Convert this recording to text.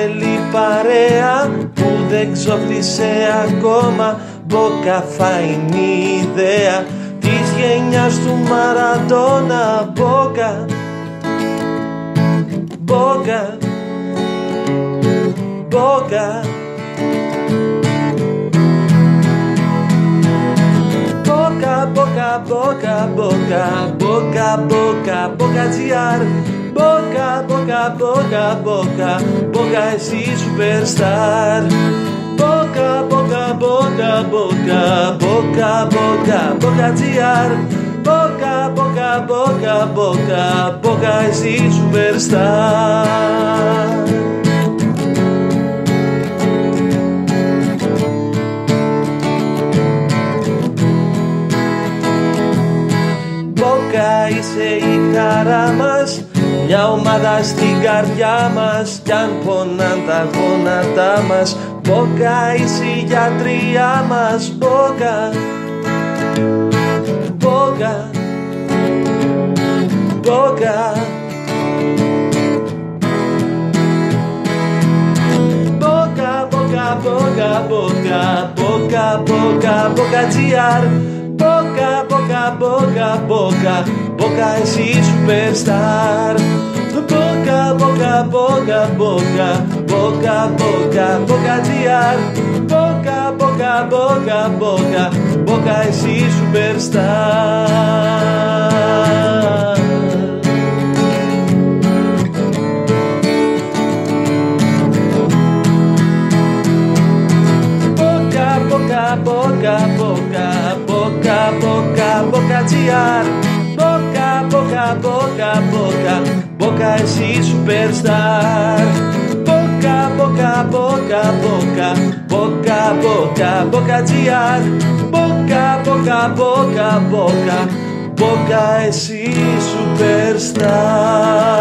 θέλει παρέα που δεν ξόφτισε ακόμα. Μπόκα φάινη ιδέα της γενιάς του Μαραντόνα. Μπόκα, Μπόκα, Μπόκα. Μπόκα, μπόκα, μπόκα, μπόκα, μπόκα, μπόκα GR. Μπόκα, μπόκα, μπόκα, μπόκα, μπόκα εσύ superstar. Μπόκα, μπόκα, μπόκα, μπόκα, μπόκα, μπόκα, μπόκα GR. Μπόκα, μπόκα, μπόκα, μπόκα, μπόκα εσύ superstar. Μπόκα είσαι η χαρά μας, μια ομάδα στην καρδιά μας, κι αν πονάν τα γόνατά μας. Μπόκα είσαι η γιατριά μας. Μπόκα, Μπόκα, Μπόκα. Μπόκα, μπόκα, μπόκα, μπόκα, μπόκα, μπόκα, μπόκα GR. Μπόκα, μπόκα, μπόκα, μπόκα, μπόκα εσύ superstar. Μπόκα, μπόκα, μπόκα, μπόκα, μπόκα, μπόκα, μπόκα GR. Μπόκα, μπόκα, μπόκα, μπόκα, μπόκα εσύ superstar. Μπόκα, μπόκα, μπόκα, μπόκα, μπόκα, μπόκα, μπόκα GR. Μπόκα, μπόκα, μπόκα, μπόκα, μπόκα εσύ superstar. Μπόκα, μπόκα, μπόκα, μπόκα, μπόκα, μπόκα, μπόκα GR. Μπόκα, μπόκα, μπόκα, μπόκα, μπόκα εσύ superstar.